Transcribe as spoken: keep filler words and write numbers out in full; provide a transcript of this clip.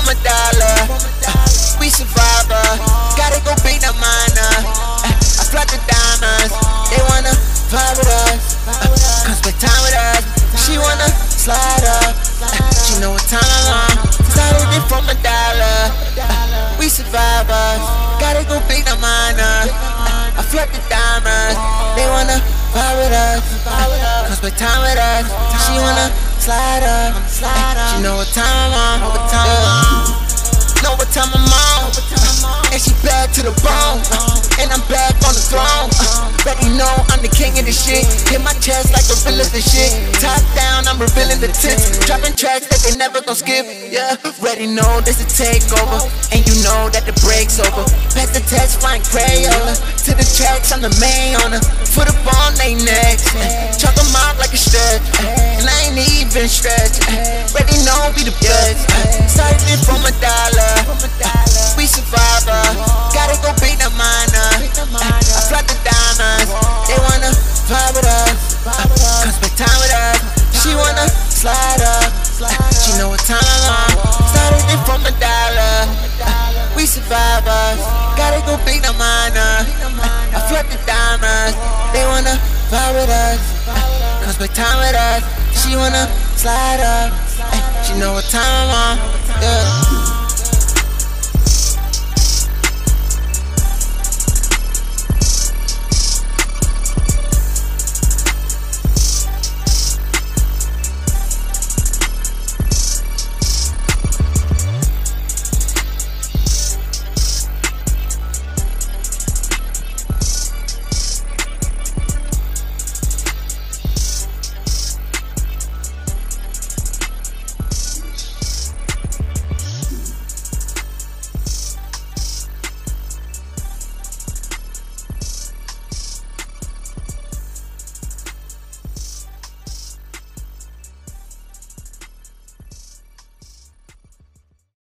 from a dollar. Uh, we survivor, gotta go big, not minor. Uh, I flood the diamonds, they wanna vibe with us. Uh, come spend time with us, she wanna slide up. Uh, she know what time I'm on, started it from a dollar. Uh, we survivors, gotta go big, not minor. Uh, I flood the diamonds, they wanna vibe with us. Uh, come spend time with us, she wanna slide up. Uh, she know what time I'm on, what time I'm on. Know what time I'm on, uh, and she bad to the bone, uh, and I'm back on the throne. Uh, Ready know I'm the king of the shit. Hit my chest like a villain and shit. Top down, I'm revealing the tips. Dropping tracks that they never gon' skip. Yeah, ready know this a takeover, and you know that the break's over. Pass the test, flying Crayola. To the tracks, I'm the main owner. Put up on they necks, uh, chop them out like a stretch, uh, and I ain't even stretch. Uh, ready know we the best. Uh, started it from a dollar. We survivor, gotta go big, not minor. I flood the diamonds, they wanna vibe with us. Come spend time with us, she wanna slide up. She know what time I'm on, started it from a dollar. We survivors, gotta go big, not minor. I flood the diamonds, they wanna vibe with us. Come spend time with us, she wanna slide up. She know what time I'm on.